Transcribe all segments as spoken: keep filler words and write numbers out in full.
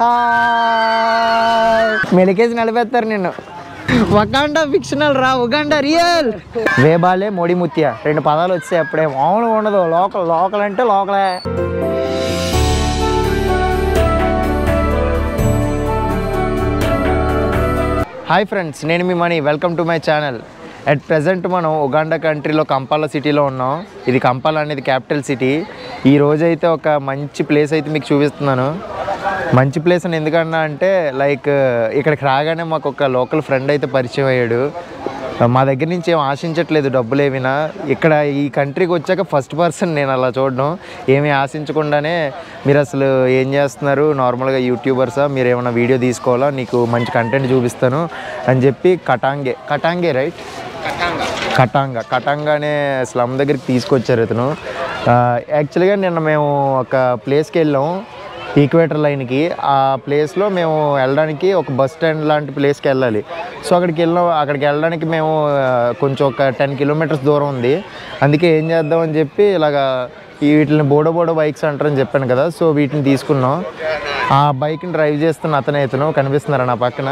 మెలికేసి నలిపేస్తారు నిన్ను. Wakanda fictional రా, ఉగాండా రియల్. వేబాలే మోడి ముత్య రెండు పదాలు వచ్చాయి అప్పుడే మామూలుగా ఉండదు. లోకల్ లోకల్ అంటే లోకలే. హాయ్ ఫ్రెండ్స్, నేను మీ Mani. Welcome to my channel. At present మనం ఉగాండా కంట్రీలో కంపాలా సిటీలో ఉన్నాం. ఇది కంపాలా అనేది క్యాపిటల్ సిటీ. ఈ రోజైతే ఒక మంచి ప్లేస్ అయితే మీకు చూపిస్తున్నాను. మంచి ప్లేస్ అని ఎందుకన్నా అంటే లైక్ ఇక్కడికి రాగానే మాకు ఒక లోకల్ ఫ్రెండ్ అయితే పరిచయం అయ్యాడు. మా దగ్గర నుంచి ఏం ఆశించట్లేదు డబ్బులు ఏమైనా. ఇక్కడ ఈ కంట్రీకి వచ్చాక ఫస్ట్ పర్సన్ నేను అలా చూడడం. ఏమీ ఆశించకుండానే మీరు అసలు ఏం చేస్తున్నారు, నార్మల్గా యూట్యూబర్సా, మీరు ఏమైనా వీడియో తీసుకోవాలా, నీకు మంచి కంటెంట్ చూపిస్తాను అని చెప్పి కటాంగే కటాంగే రైట్ కటాంగా కటాంగా అనే స్లమ్ దగ్గరికి తీసుకొచ్చారు ఇతను. యాక్చువల్గా నిన్న మేము ఒక ప్లేస్కి వెళ్ళాం, ఈక్వేటర్ లైన్కి. ఆ ప్లేస్లో మేము వెళ్ళడానికి ఒక బస్ స్టాండ్ లాంటి ప్లేస్కి వెళ్ళాలి. సో అక్కడికి వెళ్ళాం. అక్కడికి వెళ్ళడానికి మేము కొంచెం ఒక టెన్ కిలోమీటర్స్ దూరం ఉంది. అందుకే ఏం చేద్దామని చెప్పి ఇలాగా వీటిని బోడో బోడో బైక్స్ అంటారని చెప్పాను కదా, సో వీటిని తీసుకున్నాం. ఆ బైక్ని డ్రైవ్ చేస్తున్న అతనే ఇతను, కనిపిస్తున్నారా నా పక్కన.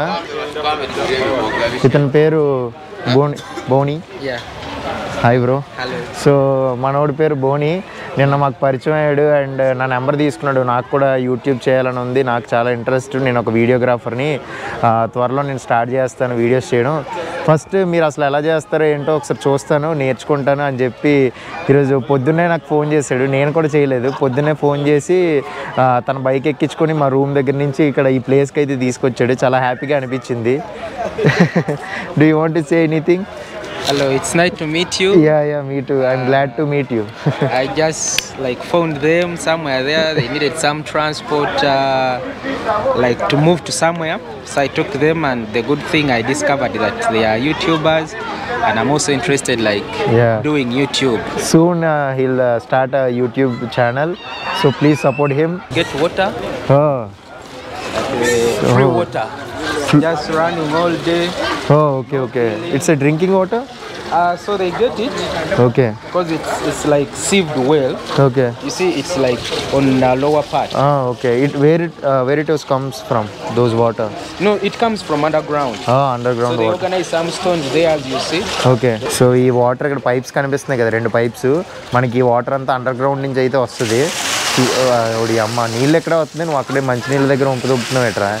ఇతని పేరు Boni Boni hi bro. So మనోడి పేరు బోని. నిన్న మాకు పరిచయం అయ్యాడు అండ్ నా నెంబర్ తీసుకున్నాడు. నాకు కూడా యూట్యూబ్ చేయాలని ఉంది, నాకు చాలా ఇంట్రెస్ట్. నేను ఒక వీడియోగ్రాఫర్ని, త్వరలో నేను స్టార్ట్ చేస్తాను వీడియోస్ చేయడం. ఫస్ట్ మీరు అసలు ఎలా చేస్తారో ఏంటో ఒకసారి చూస్తాను, నేర్చుకుంటాను అని చెప్పి ఈరోజు పొద్దున్నే నాకు ఫోన్ చేశాడు. నేను కూడా చేయలేదు. పొద్దున్నే ఫోన్ చేసి తన బైక్ ఎక్కించుకొని మా రూమ్ దగ్గర నుంచి ఇక్కడ ఈ ప్లేస్కి అయితే తీసుకొచ్చాడు. చాలా హ్యాపీగా అనిపించింది. Do you want to say anything? Hello, it's nice to meet you. Yeah, yeah, me too. I'm glad to meet you. I just like found them somewhere there. They needed some transport, uh, like to move to somewhere. So I took them, and the good thing I discovered that they are YouTubers, and I'm also interested like yeah. doing YouTube. Soon uh, he'll uh, start a YouTube channel. So please support him. Get water. Oh. Like, uh, free oh. water. Just running all day. Oh, okay, okay. It's a drinking water? Uh, so they get it. Okay. Because it's it's like sieved well. Okay. You see, it's like on the lower part. Ah, okay. It where it uh, where it was comes from? Those water? No, it comes from underground. Ah, underground so they water. organize some stones there, as you see. Okay. So ఈ water ఇక్కడ pipes కనిపిస్తున్నాయి కదా, రెండు pipes. మనకి ఈ water అంతా under ground నుంచి అయితే వస్తుంది. ఓడి అమ్మ, నీళ్ళు ఎక్కడ వస్తుంది, నువ్వు అక్కడే మంచినీళ్ళ దగ్గర ఉంపుతున్నావు ఎట్రా.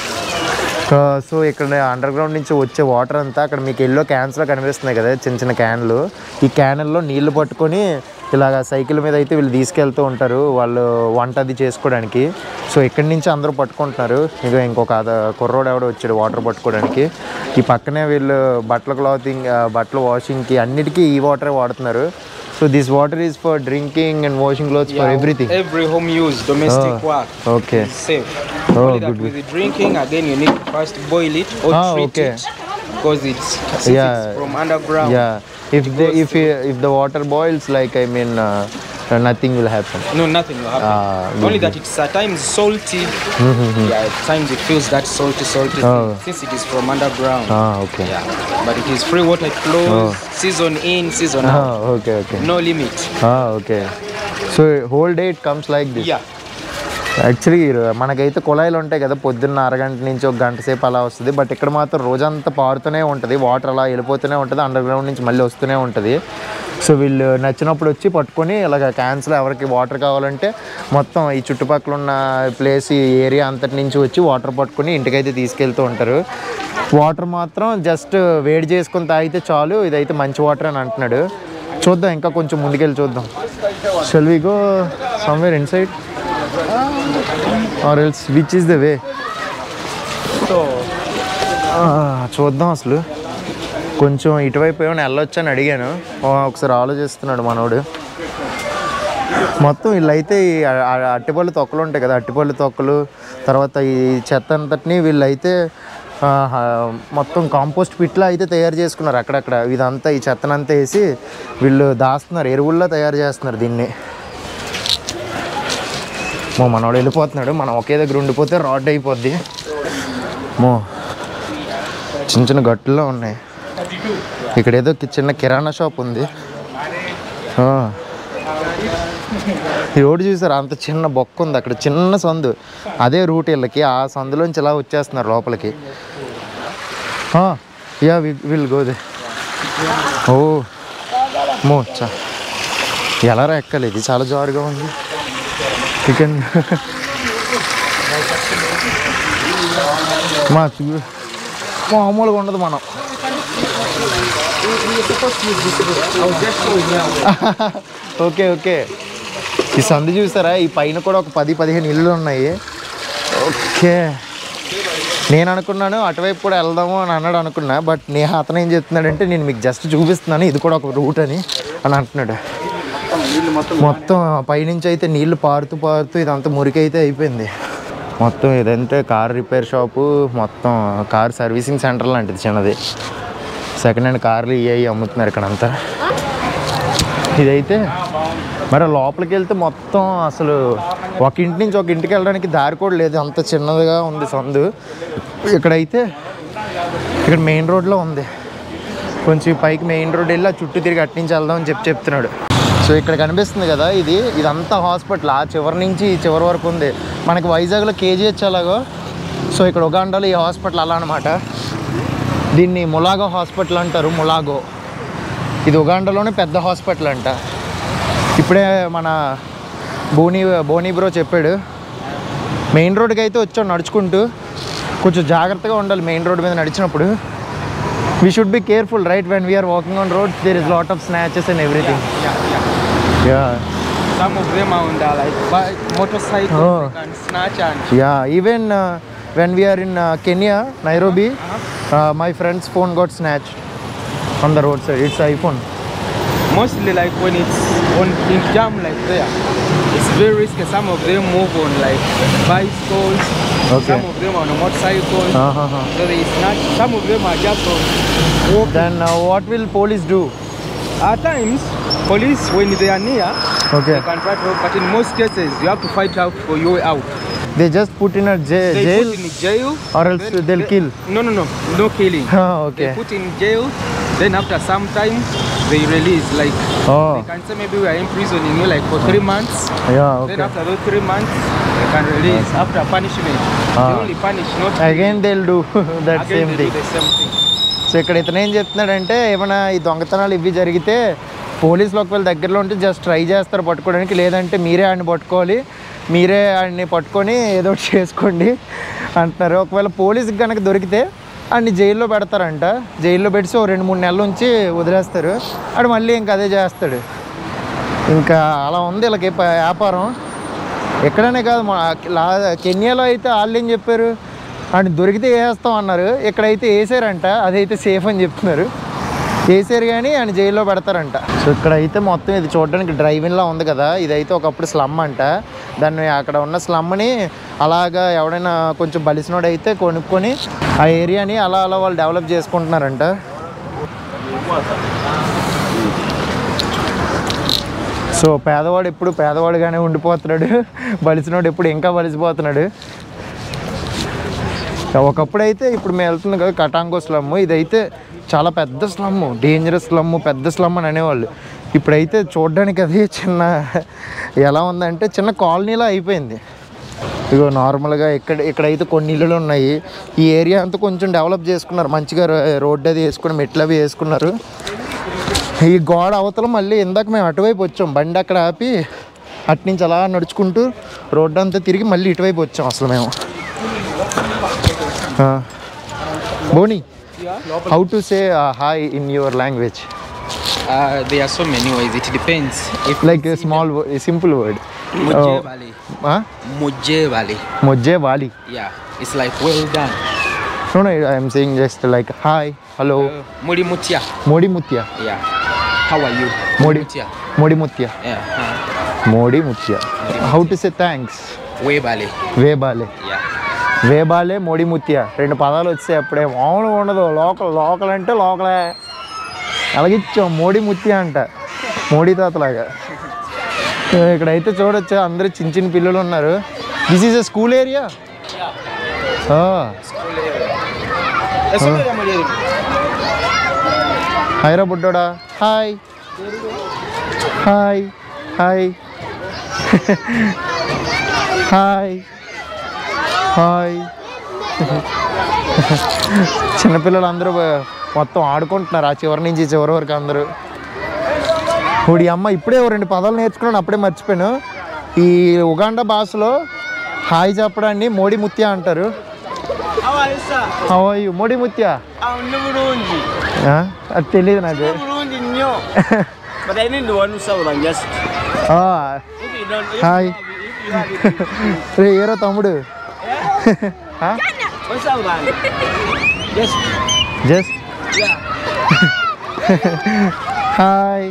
సో ఇక్కడ అండర్ గ్రౌండ్ నుంచి వచ్చే వాటర్ అంతా అక్కడ మీకు ఎల్లో క్యాన్స్లో కనిపిస్తున్నాయి కదా, చిన్న చిన్న క్యాన్లు. ఈ క్యాన్ల్లో నీళ్లు పట్టుకొని ఇలాగ సైకిల్ మీద అయితే వీళ్ళు తీసుకెళ్తూ ఉంటారు వాళ్ళు వంట అది చేసుకోవడానికి. సో ఇక్కడి నుంచి అందరూ పట్టుకుంటున్నారు. ఇక ఇంకొక కుర్రోడు ఎవడో వచ్చాడు వాటర్ పట్టుకోవడానికి. ఈ పక్కనే వీళ్ళు బట్టల క్లాతింగ్, బట్టల వాషింగ్కి అన్నిటికీ ఈ వాటరే వాడుతున్నారు. So this water is for drinking and washing clothes, yeah, for everything. Every home use, domestic oh, work. Okay. It's safe. Oh, Only good. That with the drinking, again you need to first boil it or ah, treat okay. it because it's, yeah. it's from underground. Yeah. If the, if if the water boils, like I mean, uh, nothing will happen. No, nothing will happen. Ah, Only that it's at times salty. Mm-hmm. Yeah, at times it feels that salty, salty oh. thing, since it is from underground. Ah, okay. Yeah, but it is free water. It flows oh. season in, season out. Ah, okay, okay. No limit. Ah, okay. So whole day it comes like this. Yeah. Actually మనకైతే కుళాయిలు ఉంటాయి కదా, పొద్దున్న అరగంట నుంచి ఒక గంట సేపు అలా వస్తుంది. బట్ ఇక్కడ మాత్రం రోజంతా పారుతూనే ఉంటుంది, వాటర్ అలా వెళ్ళిపోతూనే ఉంటుంది, అండర్ గ్రౌండ్ నుంచి మళ్ళీ వస్తూనే ఉంటుంది. సో వీళ్ళు నచ్చినప్పుడు వచ్చి పట్టుకొని ఇలాగ క్యాన్స్లో ఎవరికి వాటర్ కావాలంటే మొత్తం ఈ చుట్టుపక్కల ఉన్న ప్లేస్, ఈ ఏరియా అంతటి నుంచి వచ్చి వాటర్ పట్టుకొని ఇంటికైతే తీసుకెళ్తూ ఉంటారు. వాటర్ మాత్రం జస్ట్ వేడి చేసుకొని తాగితే చాలు, ఇదైతే మంచి వాటర్ అని అంటున్నాడు. చూద్దాం, ఇంకా కొంచెం ముందుకెళ్ళి చూద్దాం. Shall we go somewhere inside or else which is the way? So చూద్దాం. అసలు కొంచెం ఇటువైపు ఏమైనా వెళ్ళొచ్చు అని అడిగాను. ఒకసారి ఆలోచిస్తున్నాడు మనోడు. మొత్తం వీళ్ళైతే ఈ అట్టిపళ్ళు తొక్కలు ఉంటాయి కదా, అట్టిపళ్ళు తొక్కలు, తర్వాత ఈ చెత్త అంతటిని వీళ్ళైతే మొత్తం కాంపోస్ట్ పిట్లా అయితే తయారు చేసుకున్నారు అక్కడక్కడ. ఇదంతా ఈ చెత్తనంతా వేసి వీళ్ళు దాస్తున్నారు, ఎరువుల్లో తయారు చేస్తున్నారు దీన్ని. మో మనోడు వెళ్ళిపోతున్నాడు. మనం ఒకే దగ్గర ఉండిపోతే రాడ్ అయిపోద్ది. మో చిన్న చిన్న గట్టుల్లో ఉన్నాయి. ఇక్కడ ఏదో చిన్న కిరాణా షాప్ ఉంది. ఈ రోడ్డు చూసారు అంత చిన్న బొక్క ఉంది అక్కడ చిన్న సందు అదే రూట్ వీళ్ళకి ఆ సందులోంచి ఇలా వచ్చేస్తున్నారు లోపలికి యా విల్ గోదే ఓ మోచ్చా ఎలా ఎక్కాలి ఇది చాలా జారుగా ఉంది చికెన్ మా మామూలుగా ఉండదు మనం ఓకే ఓకే ఈ సందు చూసారా ఈ పైన కూడా ఒక పది పదిహేను ఇళ్ళు ఉన్నాయి ఓకే నేను అనుకున్నాను అటువైపు కూడా వెళ్దాము అని అన్నాడు అనుకున్నా బట్ నే అతను ఏం చెప్తున్నాడంటే నేను మీకు జస్ట్ చూపిస్తున్నాను ఇది కూడా ఒక రూట్ అని అని అంటున్నాడు మొత్తం పైనుంచి అయితే నీళ్లు పారుతూ పారుతూ ఇదంతా మురికి అయితే అయిపోయింది మొత్తం ఇదంటే కార్ రిపేర్ షాపు మొత్తం కార్ సర్వీసింగ్ సెంటర్ లాంటిది చిన్నది సెకండ్ హ్యాండ్ కార్లు ఇవి అమ్ముతున్నారు ఇక్కడంతా ఇదైతే మరి లోపలికి వెళ్తే మొత్తం అసలు ఒక ఇంటి నుంచి ఒక ఇంటికి వెళ్ళడానికి దారి కూడా లేదు అంత చిన్నదిగా ఉంది సందు ఇక్కడైతే ఇక్కడ మెయిన్ రోడ్లో ఉంది కొంచెం పైకి మెయిన్ రోడ్ వెళ్ళి ఆ చుట్టూ తిరిగి అటు నుంచి వెళ్దామని చెప్పి చెప్తున్నాడు సో ఇక్కడ కనిపిస్తుంది కదా ఇది ఇదంతా హాస్పిటల్ ఆ చివరి నుంచి ఈ చివరి వరకు ఉంది మనకి వైజాగ్లో కేజీహెచ్ అలాగో సో ఇక్కడ ఉగాండాలో ఈ హాస్పిటల్ అలా అనమాట దీన్ని ములాగో హాస్పిటల్ అంటారు ములాగో ఇది ఉగాండాలోనే పెద్ద హాస్పిటల్ అంట ఇప్పుడే మన బోనీ బోనీ బ్రో చెప్పాడు మెయిన్ రోడ్కి అయితే వచ్చాం నడుచుకుంటూ కొంచెం జాగ్రత్తగా ఉండాలి మెయిన్ రోడ్ మీద నడిచినప్పుడు we should be careful right when we are walking on roads there is lot of snatches and everything Yeah, yeah. yeah Some of them are on the like bike, motorcycles, Oh. they can snatch and yeah even uh, when we are in uh, Kenya Nairobi uh, my friend's phone got snatched on the roadside it's iPhone mostly like when it's on in jam like there, it's very risky. Some of them move on like bicycles, Okay. some of them on a motorcycle, uh-huh. so they snatch. Some of them are just on walking. Then uh, what will police do? At times, police when they are near, Okay. they can try to help, but in most cases, you have to fight out for your way out. They just put in a ja- They jail put in jail, or else then they'll they- kill. No, no, no, no killing. Ah, okay. They put in jail, then after some time, they release. Like Oh. they can say maybe we are imprisoning you like for three months. Yeah, Then okay. after those three months, they can release after punishment. Ah. They only punish, not Again they'll do that again same they thing. do the same thing. So ఇక్కడ ఇతను ఏం చెప్తున్నాడంటే ఏమైనా ఈ దొంగతనాలు ఇవి జరిగితే పోలీసులు ఒకవేళ దగ్గరలో ఉంటే జస్ట్ ట్రై చేస్తారు పట్టుకోవడానికి లేదంటే మీరే ఆయన్ని పట్టుకోవాలి మీరే ఆయన్ని పట్టుకొని ఏదో ఒకటి చేసుకోండి అంటున్నారు ఒకవేళ పోలీసుకి కనుక దొరికితే ఆయన్ని జైల్లో పెడతారంట జైల్లో పెట్టి ఓ రెండు మూడు నెలల నుంచి వదిలేస్తారు ఆడు మళ్ళీ ఇంకా అదే చేస్తాడు ఇంకా అలా ఉంది వీళ్ళకి ప- వ్యాపారం ఎక్కడనే కాదు మా లా కెన్యాలో అయితే వాళ్ళు ఏం చెప్పారు ఆయన దొరికితే వేస్తాం అన్నారు ఇక్కడైతే వేసారంట అదైతే సేఫ్ అని చెప్తున్నారు వేసారు కానీ ఆయన జైల్లో పెడతారంట సో ఇక్కడైతే మొత్తం ఇది చూడడానికి డ్రైవింగ్లా ఉంది కదా ఇదైతే ఒకప్పుడు స్లమ్ అంట దాన్ని అక్కడ ఉన్న స్లమ్ని అలాగా ఎవడైనా కొంచెం బలిసినోడు అయితే కొనుక్కొని ఆ ఏరియాని అలా అలా వాళ్ళు డెవలప్ చేసుకుంటున్నారంట సో పేదవాడు ఎప్పుడు పేదవాడుగానే ఉండిపోతున్నాడు బలిసినోడు ఎప్పుడు ఇంకా బలిసిపోతున్నాడు ఒకప్పుడు అయితే ఇప్పుడు మేము వెళ్తున్నాం కదా కటాంగో స్లమ్ ఇదైతే చాలా పెద్ద స్లమ్ డేంజరస్ స్లమ్ పెద్ద స్లమ్ అని అనేవాళ్ళు ఇప్పుడైతే చూడడానికి అది చిన్న ఎలా ఉందంటే చిన్న కాలనీలా అయిపోయింది ఇగో నార్మల్గా ఇక్కడ ఇక్కడైతే కొన్ని ఇళ్ళు ఉన్నాయి ఈ ఏరియా అంతా కొంచెం డెవలప్ చేసుకున్నారు మంచిగా రోడ్డు అది వేసుకుని మెట్లు అవి వేసుకున్నారు ఈ గోడ అవతల మళ్ళీ ఇందాక మేము అటువైపు వచ్చాం బండి అక్కడ ఆపి అటు నుంచి అలా నడుచుకుంటూ రోడ్డు అంతా తిరిగి మళ్ళీ ఇటువైపు వచ్చాం అసలు మేము Boni how to say hi in your language Uh, there are so many ways. It depends. If like small simple word Mujje Valley. Mujje Valley. మొజ్జే వాలి Yeah, it's like well done. No no I'm saying just like hi hello Uh, Muri Mutia. మోడి ముత్య Yeah. How are you? Modi. Mutia. మోడి ముత్య Yeah. Uh, మోడి ముత్య how to say thanks way Valley. వేబాలే Yeah. వేబాలే మోడి ముత్య రెండు పదాలు వచ్చాయి అప్పుడే మామూలుగా ఉండదు లోకల్ లోకల్ అంటే లోకలే అలాగిచ్చాం మోడి ముత్య అంట మోడీ తాతలాగా ఇక్కడైతే చూడొచ్చు అందరూ చిన్న చిన్న పిల్లలు ఉన్నారు this is a school area hi రా బుడ్డోడా hi hi hi hi hi. చిన్నపిల్లలు అందరూ మొత్తం ఆడుకుంటున్నారు ఆ చివరి నుంచి చివరి వరకు అందరూ. ఇప్పుడు అమ్మ ఇప్పుడే రెండు పదాలు నేర్చుకున్నాను, అప్పుడే మర్చిపోయాను. ఈ ఉగాండా భాషలో హాయ్ చెప్పడాన్ని మోడి ముత్య అంటారు. హౌ మోడి ముత్య అది తెలియదు నాకు. హాయ్ రే ఏరో తమ్ముడు. Just hi.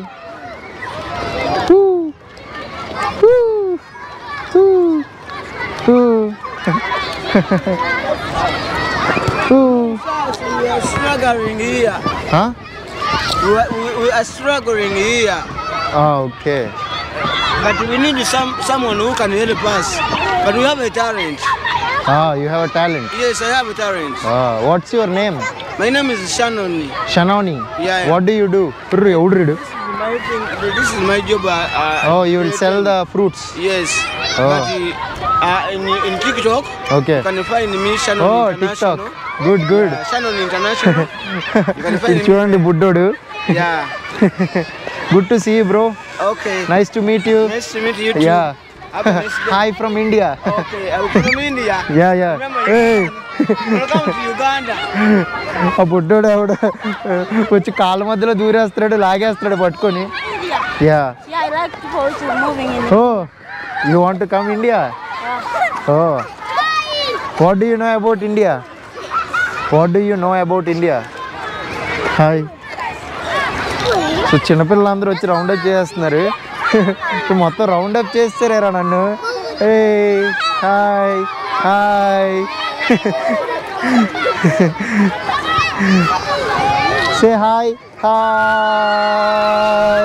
We are struggling here. Huh? We are, we, we are struggling here. Ah, okay. But we need some someone who can help us. But we have a talent. Ah, you have a talent. Yes, I have a talent. Ah, what's your name? My name is Shannon. Shanoni. Yeah, yeah. What do you do? Everdu. My thing, this is my job. Uh, uh, Oh, you will sell the fruits. Yes. Oh. But uh, uh, in, in TikTok, Okay. you can find me Shannon Oh, International. TikTok. Good, good. Uh, Shannon International. You can find ఇది me. చూడండి బుడ్డోడు. Yeah. Good to see you, bro. Okay. Nice to meet you. Nice to meet you too. Yeah. Have a nice day. Hi from India. Okay, I will come to India. Yeah, yeah. Remember, Hey. welcome to Uganda. ఆ బుడ్డోడు ఎవడు వచ్చి కాళ్ళ మధ్యలో దూరేస్తున్నాడు, లాగేస్తున్నాడు పట్టుకొని. Yeah. Yeah, I like people to moving in. Oh you want to come India? Oh what do you know about India? What do you know about India? Hi. So చిన్నపిల్లలందరూ వచ్చి రౌండ్ అప్ చేస్తున్నారు. మొత్తం round up చేస్తారేరా నన్ను. ఏ hi hi. Say hi hi.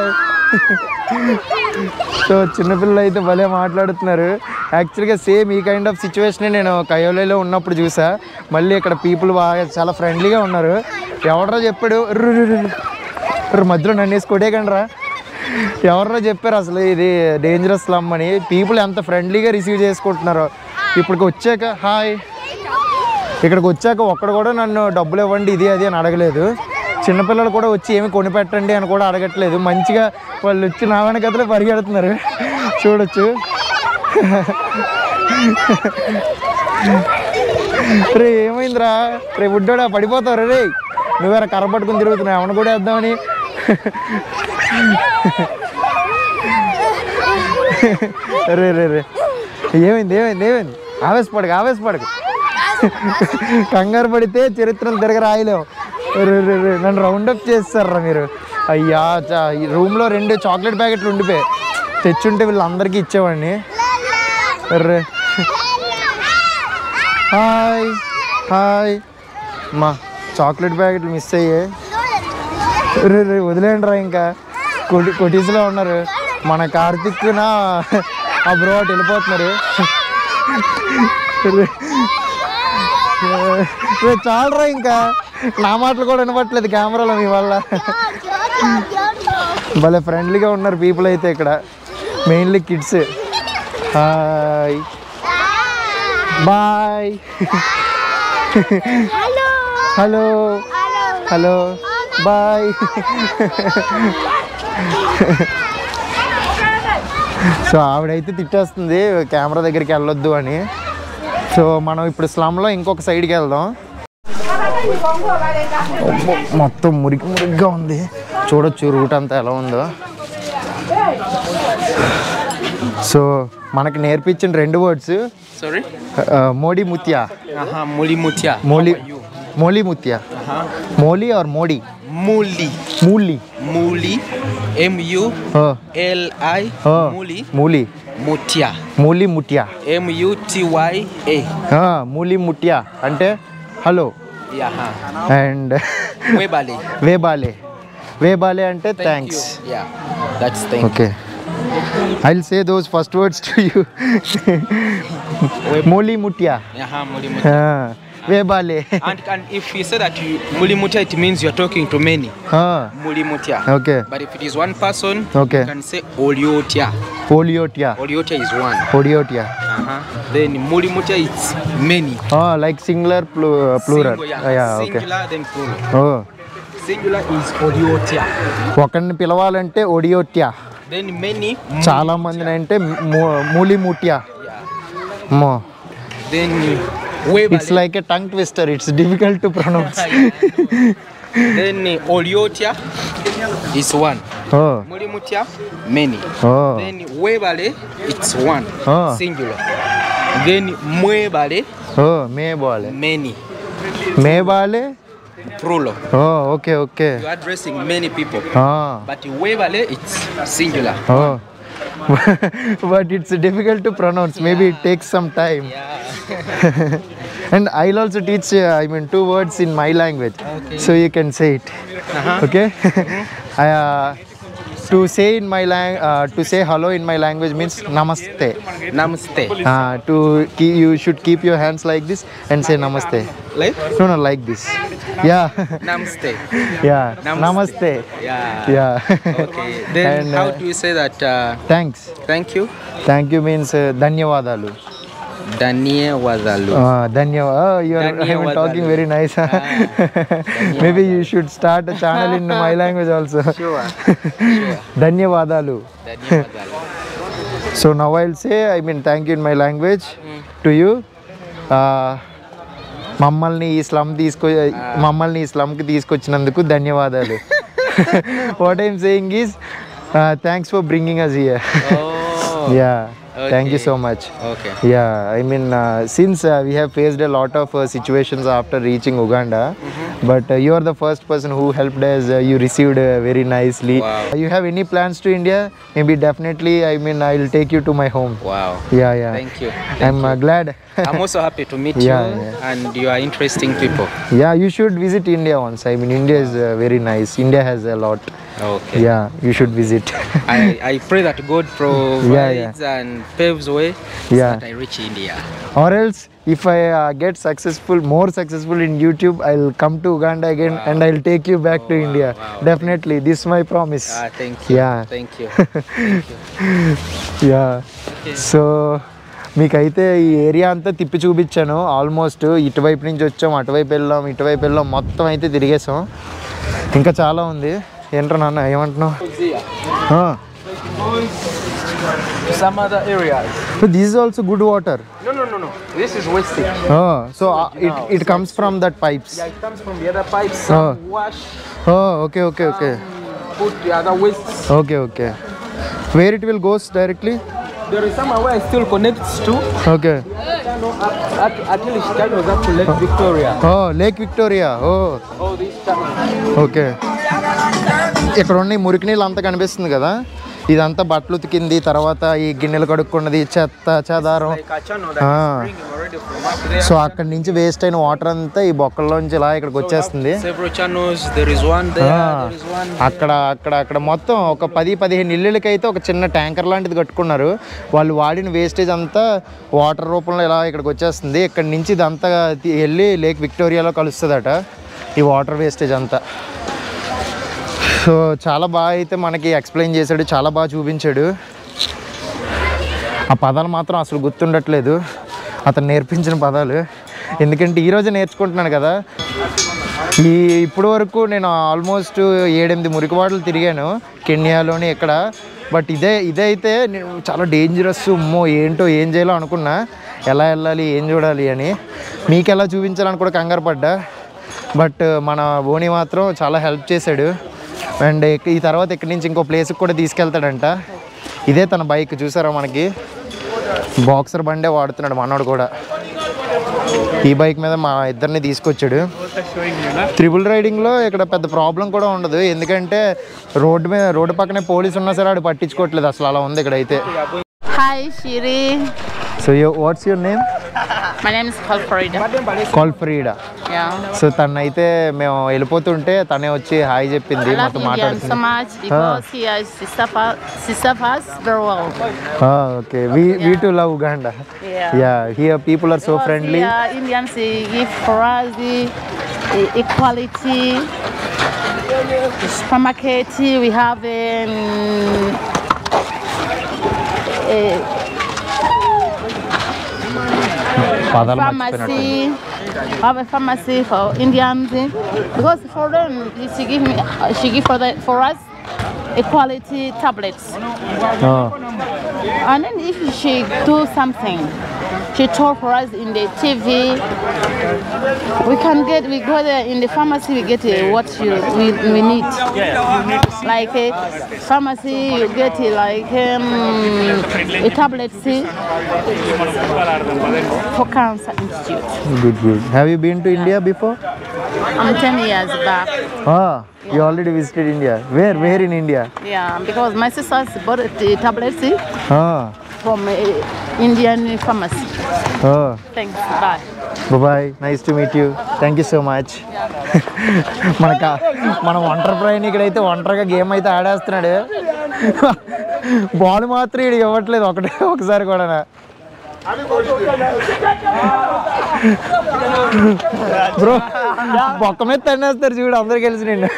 So చిన్నపిల్లలు అయితే భలే మాట్లాడుతున్నారు. యాక్చువల్గా సేమ్ ఈ కైండ్ ఆఫ్ సిచ్యువేషన్ నేను కయోలేలో ఉన్నప్పుడు చూసా. మళ్ళీ ఇక్కడ పీపుల్ బాగా చాలా ఫ్రెండ్లీగా ఉన్నారు. ఎవడరా చెప్పాడు మధ్యలో నన్ను వేసి కొట్టేయకండి రా, ఎవరో చెప్పారు అసలు ఇది డేంజరస్ స్లమ్ అని. పీపుల్ ఎంత ఫ్రెండ్లీగా రిసీవ్ చేసుకుంటున్నారో. ఇప్పటికి వచ్చాక హాయ్, ఇక్కడికి వచ్చాక ఒక్కడు కూడా నన్ను డబ్బులు ఇవ్వండి ఇది అది అని అడగలేదు. చిన్నపిల్లలు కూడా వచ్చి ఏమి కొనిపెట్టండి అని కూడా అడగట్లేదు. మంచిగా వాళ్ళు వచ్చి నా వెనకతలే పరిగెడుతున్నారు చూడొచ్చు. రే ఏమైందిరా రే బుడ్డోడా పడిపోతావు రే, నువ్వేరా కర్ర పట్టుకుని తిరుగుతున్నావు ఏమన్నా కూడా వేద్దామని. రే రే రే ఏమైంది ఏమైంది ఏమైంది? ఆవేశపడకు ఆవేశపడకు, కంగారు పడితే చరిత్రను తిరగ రాయలేము. రే రే రే నన్ను రౌండప్ చేస్తారా మీరు? అయ్యా చా రూమ్లో రెండు చాక్లెట్ ప్యాకెట్లు ఉండిపోయాయి, తెచ్చుంటే వీళ్ళందరికీ ఇచ్చేవాడిని. రే హాయ్ హాయ్. మా చాక్లెట్ ప్యాకెట్లు మిస్ అయ్యాయి. రే రే వదిలేండి రా, ఇంకా కొటి కొటీస్లో ఉన్నారు. మన కార్తిక్న ఆ బ్రో అటు వెళ్ళిపోతున్నారు. రే చాలరా, ఇంకా నా మాటలు కూడా వినపట్లేదు కెమెరాలో మీ వల్ల. భలే ఫ్రెండ్లీగా ఉన్నారు పీపుల్ అయితే ఇక్కడ, mainly kids. Hi bye. Hello hello bye. So ఆవిడైతే తిట్టేస్తుంది కెమెరా దగ్గరికి వెళ్ళొద్దు అని. సో మనం ఇప్పుడు స్లమ్లో ఇంకొక సైడ్కి వెళ్దాం. మొత్తం మురికి మురికిగా ఉంది, చూడొచ్చు రూట్ అంతా ఎలా ఉందో. సో మనకి నేర్పించిన రెండు వర్డ్స్ Sorry? మోడీ ముత్యా. Uh-huh, Moli Mutia. మోలీ మోలీ ముత్యా. మోలీ ఆర్ మోడీ? Muli. మూలి. Muli. M U L I. Muli. మూలి Mutia. మూలి ముట్యా. M U T Y A. మూలి ముట్యా అంటే హలో. Yeah. And Webale. వేబాలే. వేబాలే అంటే Thank thanks. you. Yeah. That's thank you. Okay, I'll say those first words to you. Moli mutia. Uh-huh, Moli Mutia. Webale. And, and if you say that you mulimutia, it means you're talking to many. Ah, Mulimutia. okay. But if it is one person, Okay. you can say oliotia. Poliotia. Oliotia is one. Poliotia. Uh-huh. Then mulimutia is many. Ah, like singular, plu- plural. Single, Ah, yeah, okay. Singular, then plural. Oh. Singular is oliotia. ఒకరిని పిలవాలంటే ఒడియోట్యా, Then many. చాలా మందిని అంటే మూలిముట్యా. Yeah. మో Then webale. It's like a tongue twister, it's difficult to pronounce. Then uh, oliotia is one. Oh Mulimutia, many. Oh Then webale, it's one. Oh. Singular. Then mwebale, oh మే బాలే, many. మే బాలే. Plural. Oh okay okay. You're addressing many people. Ah But webale, it's singular. Oh but it's difficult to pronounce, maybe it takes some time. Yeah. And I'll also teach, uh, I mean, two words in my language, Okay. so you can say it. Uh-huh. Okay. I, uh, to say in my lang- uh, to say hello in my language means namaste. Namaste. Uh, to keep, you should keep your hands like this and say namaste. Like? No, no, like this. Yeah. Namaste. Yeah. Namaste. Namaste. Yeah. Yeah. Okay. Then And, how uh, do you say that? Uh, Thanks. thank you. Thank you means uh, ధన్యవాదాలు. Danie wadalu. Uh, ధన్యవాద. Oh, you are I mean, ధన్యవాదాలు. talking very nice. Ah, Maybe you should start a channel in my language also. Sure. Sure. ధన్యవాదాలు. Danie wadalu. So now I'll say, I mean, thank you in my language to you. Uh, మమ్మల్ని ఈ slum తీసుకొ మమ్మల్ని ఈ స్లమ్కి తీసుకొచ్చినందుకు ధన్యవాదాలు. What I'm saying is thanks for bringing us here. Oh. Yeah. Thank you Okay. so much. Okay. Yeah, I mean, uh, since uh, we have faced a lot of uh, situations after reaching Uganda, but uh, you are the first person who helped us. Uh, you received uh, very nicely. Wow. You have any plans to India? Maybe definitely. I mean, I'll take you to my home. Wow. Yeah, yeah. Thank you. I'm uh, glad. I'm also happy to meet Yeah, you, yeah. and you are interesting people. Yeah, you should visit India once. I mean, India is uh, very nice. India has a lot. Okay. Yeah, you should visit. I, I pray that God provides Yeah, yeah. and paves way Yeah. so that I reach India. Or else, if I uh, get successful, more successful in YouTube, I'll come to Uganda again and I'll take you back to India. Definitely, this is my promise. Ah, thank you. Yeah. Thank you. Thank you. Yeah. So మీకైతే ఈ area అంతా తిప్పి చూపించాను. Almost ఇటువైపు నుంచి వచ్చాం, అటువైపు వెళ్ళాం, ఇటువైపు వెళ్ళాం, మొత్తం అయితే తిరిగేసాం. ఇంకా చాలా ఉంది. ఏంట్రా నాన్న ఏమంటున్నావు? Some other areas. So this is also good water. No, no, no, no. This is wastage. So it it comes from that pipes. Yeah, it comes from the other pipes. Some Oh. wash, okay okay okay put the other wastes. Okay okay where it will goes directly? There is somewhere where it still connects to. Okay. Channel up, at, at least channels up to Lake Victoria. Oh lake Victoria. Oh All these channels. Okay. ఇక్కడ ఉన్న ఈ మురికి నీళ్ళు అంతా కనిపిస్తుంది కదా, ఇదంతా బట్టలు ఉతికింది, తర్వాత ఈ గిన్నెలు కడుక్కున్నది, చెత్త చెదారం. Like a channel that Ah. is bringing already from up there. So అక్కడి నుంచి వేస్ట్ అయిన వాటర్ అంతా ఈ బొక్కల్లోంచి ఇలా ఇక్కడికి వచ్చేస్తుంది. Several channels. There is one there. Ah. There is one. అక్కడ అక్కడ అక్కడ మొత్తం ఒక పది పదిహేను ఇళ్ళకి అయితే ఒక చిన్న ట్యాంకర్ లాంటిది కట్టుకున్నారు. వాళ్ళు వాడిన వేస్టేజ్ అంతా వాటర్ రూపంలో ఇలా ఇక్కడికి వచ్చేస్తుంది. ఇక్కడ నుంచి ఇదంతా తీ- వెళ్ళి లేక్ విక్టోరియాలో కలుస్తుందట ఈ వాటర్ వేస్టేజ్ అంతా. సో చాలా బాగా అయితే మనకి ఎక్స్ప్లెయిన్ చేశాడు, చాలా బాగా చూపించాడు. ఆ పదాలు మాత్రం అసలు గుర్తుండట్లేదు, అతను నేర్పించిన పదాలు. ఎందుకంటే ఈరోజే నేర్చుకుంటున్నాను కదా. ఈ ఇప్పటి వరకు నేను ఆల్మోస్ట్ ఏడెనిమిది మురికివాడలు తిరిగాను కెన్యాలోని ఇక్కడ. బట్ ఇదే ఇదే అయితే నేను చాలా డేంజరస్, ఉమ్మో ఏంటో ఏం చేయాలో అనుకున్నా, ఎలా వెళ్ళాలి ఏం చూడాలి అని. మీకు ఎలా చూపించాలని కూడా కంగారు పడ్డా. బట్ మన బోని మాత్రం చాలా హెల్ప్ చేశాడు. అండ్ ఈ తర్వాత ఇక్కడి నుంచి ఇంకో ప్లేస్కి కూడా తీసుకెళ్తాడంట. ఇదే తన బైక్ చూసారా, మనకి బాక్సర్ బండే వాడుతున్నాడు మనోడు కూడా. ఈ బైక్ మీద మా ఇద్దరిని తీసుకొచ్చాడు. త్రిబుల్ రైడింగ్లో ఇక్కడ పెద్ద ప్రాబ్లం కూడా ఉండదు, ఎందుకంటే రోడ్డు మీద రోడ్డు పక్కనే పోలీసు ఉన్నా సరే ఆడు పట్టించుకోవట్లేదు అసలు. అలా ఉంది ఇక్కడైతే. Hi, Shiri. So what's your name? My name is Kalfarida. Kal Frida. Yeah. So తనైతే మేము వెళ్ళిపోతుంటే తనే వచ్చి హాయ్ చెప్పింది, I love మాతో Indian so మాట్లాడుతుంది. much because he has sister us very well. Okay, we we to love Uganda. Yeah. Yeah, here people are so Because friendly. here Indians they give for us the e- equality. Supermarket we have um, a పదాలు మర్చిపోయినట్టు. pharmacy. Have a pharmacy for Indians because for them she give me she give for the for us equality tablets. And then if she do something, she told for us in the T V. We can get, we go there in the pharmacy, we get uh, what you, we, we need. Like a pharmacy, you get uh, like um, a tablet see, for Cancer Institute. Good good. Have you been to India before? I'm ten years back. You already visited India. Where where in India? Yeah, because my sisters bought the tablets see, from uh, Indian pharmacy. Thanks, bye. Bye, nice to meet you. Thank you so much. మనక మనం ఒంటరి ప్రయాణికుడైతే ఒంటరిగా game అయితే ఆడేస్తున్నాడు. Ball మాత్రం ఇడు ఇవ్వట్లేదు ఒకటే ఒకసారి కూడా. బ్రో బొక్క మీద తన్నేస్తారు చూడు అందరు కలిసి నిన్ను.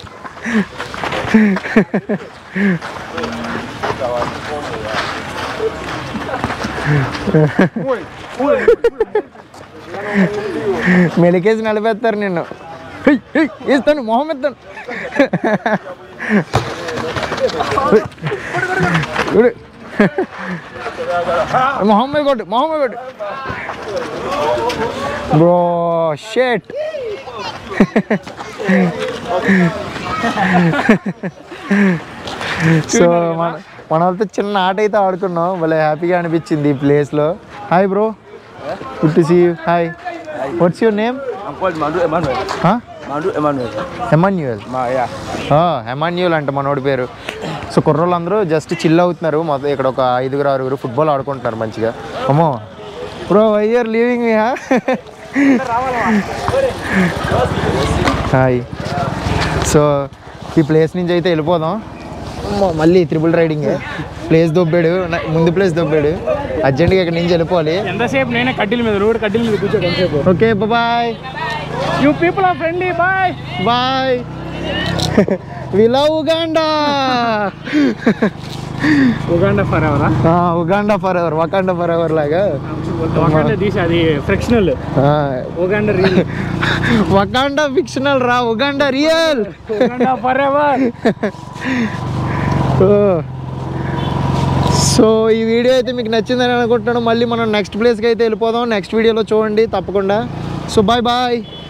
మెలికేసి నడిపేస్తారు నిన్ను. ఇస్తాను మొహం ఎత్తాను. మొహం మీద కొట్టు, మొహం మీద కొట్టు. బ్రో షేట్. సో మన మన వాళ్ళతో చిన్న ఆట అయితే ఆడుకున్నాం, భలే హ్యాపీగా అనిపించింది ఈ ప్లేస్లో. Hi bro, good to see you. Hi, what's your name? I'm called Mandu Emmanuel. Mandu Emmanuel. Emmanuel. Ma, yeah. Emmanuel అంట మనోడి పేరు. సో కుర్రోళ్ళు అందరూ జస్ట్ చిల్ అవుతున్నారు. మొత్తం ఇక్కడ ఒక ఐదుగురు ఆరుగురు ఫుట్బాల్ ఆడుకుంటున్నారు మంచిగా. అమ్మో bro, why are leaving me? Hi. So ఈ ప్లేస్ నుంచి అయితే వెళ్ళిపోదాం. అమ్మో, మళ్ళీ త్రిబుల్ రైడింగ్. ప్లేస్ దొబ్బాడు, నా- ముందు ప్లేస్ దొబ్బాడు. అర్జెంట్గా ఇక్కడ నుంచి వెళ్ళిపోవాలి. ఎంతసేపు నేనే కడ్డీల మీద రోడ్ కడ్డీల మీద కూర్చో ఎంతసేపు. Okay bye. You people are friendly. Bye bye. We love Uganda. Uganda for ఎవరా? Uganda forever, Wakanda forever లాగా. ఉగాండా తీసి అది fictional, Uganda real. Wakanda fictional రా, Uganda real. Uganda forever. So ఈ video అయితే మీకు నచ్చిందని అనుకుంటున్నాను. మళ్ళీ మనం నెక్స్ట్ ప్లేస్కి అయితే వెళ్ళిపోదాం. నెక్స్ట్ వీడియోలో చూడండి తప్పకుండా. So bye bye.